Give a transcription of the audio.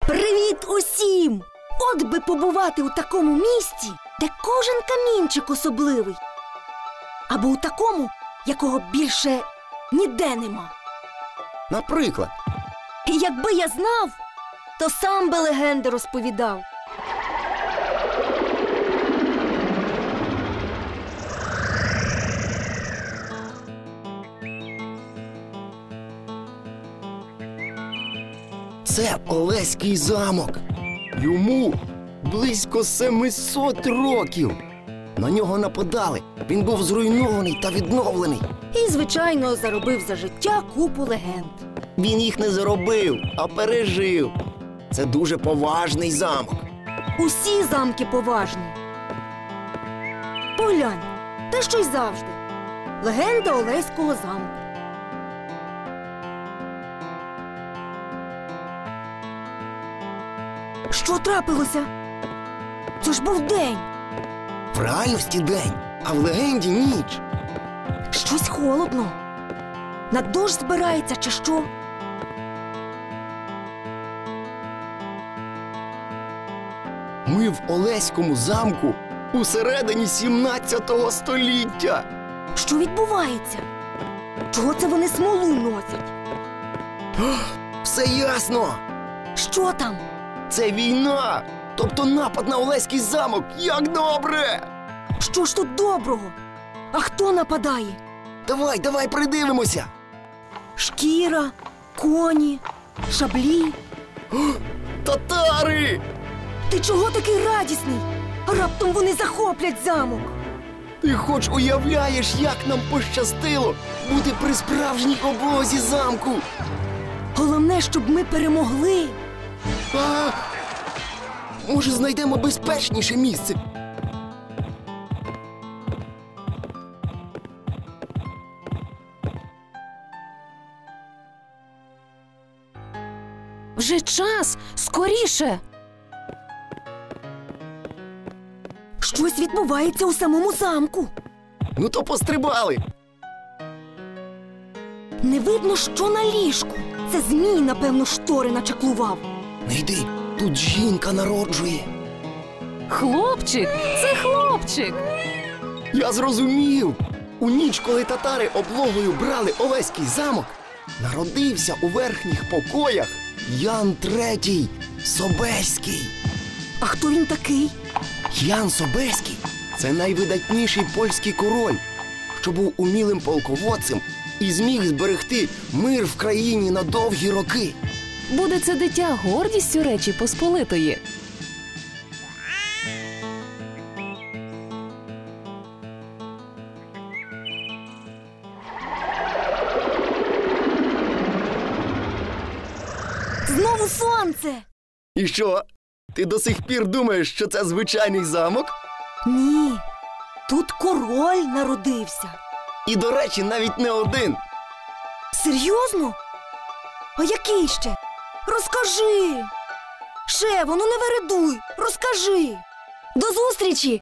Привіт усім! От би побувати у такому місці, де кожен камінчик особливий. Або у такому, якого більше ніде нема. Наприклад? І якби я знав, то сам би легенди розповідав. Це Олеський замок. Йому близько 700 років. На нього нападали. Він був зруйнований та відновлений. І, звичайно, заробив за життя купу легенд. Він їх не заробив, а пережив. Це дуже поважний замок. Усі замки поважні. Поглянь, те що й завжди. Легенда Олеського замку. Що трапилося? Це ж був день. В реальності день, а в легенді ніч. Щось холодно. На дощ збирається чи що? Ми в Олеському замку у середині 17 століття. Що відбувається? Чого це вони смолу носять? Все ясно. Що там? Це війна. Тобто напад на Олеський замок. Як добре! Що ж тут доброго? А хто нападає? Давай придивимося. Шкіра, коні, шаблі. Татари! Ти чого такий радісний? Раптом вони захоплять замок. Ти хоч уявляєш, як нам пощастило бути при справжній облозі замку? Головне, щоб ми перемогли. А, може, знайдемо безпечніше місце? Вже час! Скоріше! Щось відбувається у самому замку. Ну то пострибали. Не видно, що на ліжку. Це змій, напевно, штори начаклував. Не йди, тут жінка народжує. Хлопчик, це хлопчик. Я зрозумів. У ніч, коли татари облогою брали Олеський замок, народився у верхніх покоях Ян III Собеський. А хто він такий? Ян Собеський – це найвидатніший польський король, що був умілим полководцем і зміг зберегти мир в країні на довгі роки. Буде це дитя гордістю Речі Посполитої. Знову сонце! І що? Ти до сих пір думаєш, що це звичайний замок? Ні, тут король народився. І, до речі, навіть не один. Серйозно? А який ще? Розкажи! Шево, ну не вередуй! Розкажи! До зустрічі,